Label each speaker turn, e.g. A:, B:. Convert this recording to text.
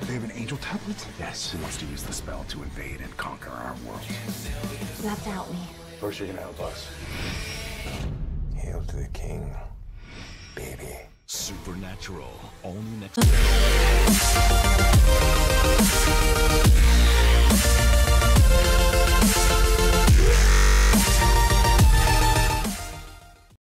A: They have an angel tablet?
B: Yes. Who wants to use the spell to invade and conquer our world?
C: You have to help me.
B: First, you're gonna help us.
D: Hail to the king, baby.
E: Supernatural. All new next.